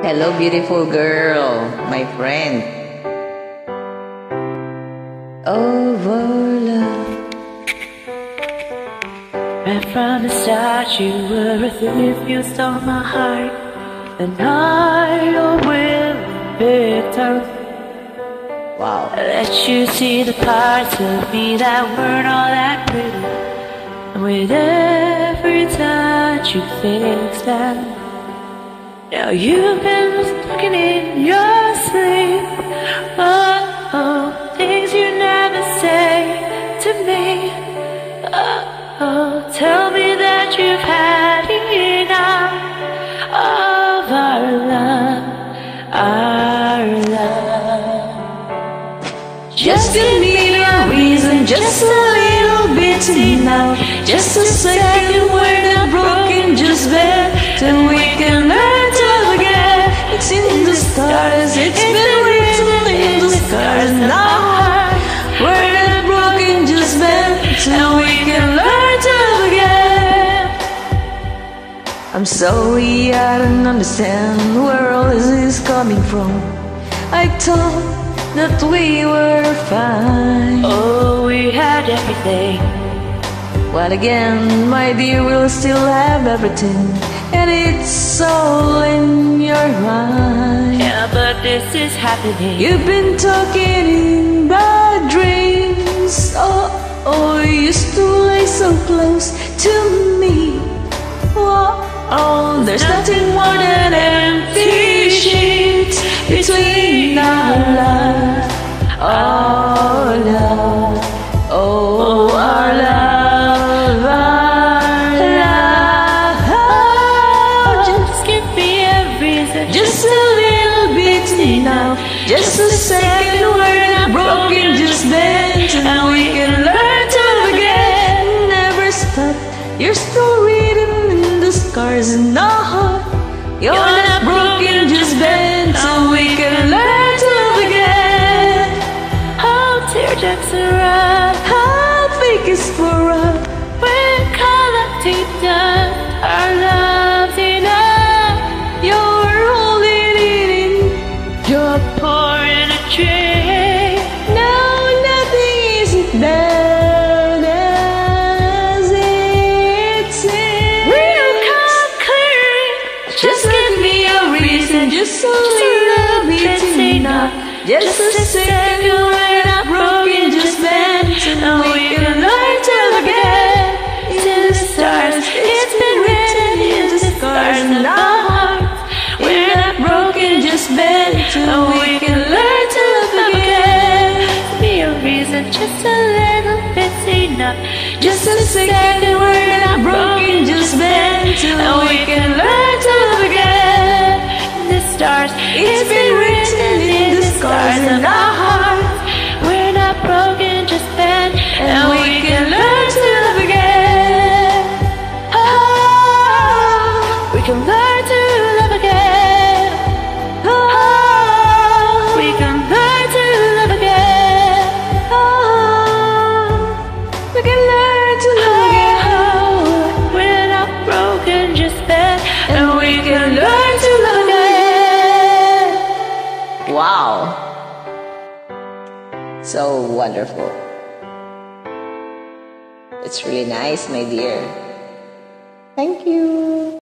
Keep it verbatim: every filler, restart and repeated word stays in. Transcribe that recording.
Hello, beautiful girl, my friend. Over love. Right from the start, you were a thief, you stole my heart, and I, your will, victim. Wow. I let you see the parts of me that weren't all that pretty, and with every touch you fixed them. Now you've been looking in your sleep. Oh, oh, things you never say to me. Oh, oh, tell me that you've had enough of our love, our love. Just give me a reason, just a little bit enough. Just a second, we're not broken, just bend, and we can learn to love again. It's in the stars, it's been written in the stars. Now we're not broken, just bend, and we can learn to love again. I'm sorry, I don't understand where all this is coming from. I thought that we were fine. Oh, we had everything. Well, again, my dear, we'll still have everything, and it's all in your mind. Yeah, but this is happening. You've been talking in bad dreams. Oh, oh, you used to lay so close to me. Oh, oh, there's nothing more than empty sheets between our love, our love, oh, our love, our love. Just give me a reason, Just a little bit enough. Just a second, we're not broken, just bend, and we can learn to love again. Never stop, you're still written in the scars in our heart. You're not broken, just bend, so we can learn to love again. Oh, teardrops are up, How fake is for us? we're collecting dust. Our love's enough. You're holding it in. You're pouring a drink. No, nothing is bad as it seems. We'll come clean. Just give me a reason, just a little bit enough. Just a second, we're not broken, just bend, and we can learn to love again. It's in the stars, it's been written in the scars in our hearts. We're not broken, just bend, and we can learn to love again. Be a reason, just a little bit's enough. Just a second, we're not broken, just bend, and we can learn to love again. The stars, It's been written in the scars in our hearts. we're not broken, just bend, And we can learn to love again. Oh, we can learn to love again. oh, We can learn to love again. oh, we can learn to love again. We're not broken, just bend, And we can learn to love again. Wow. So wonderful. It's really nice, my dear. Thank you.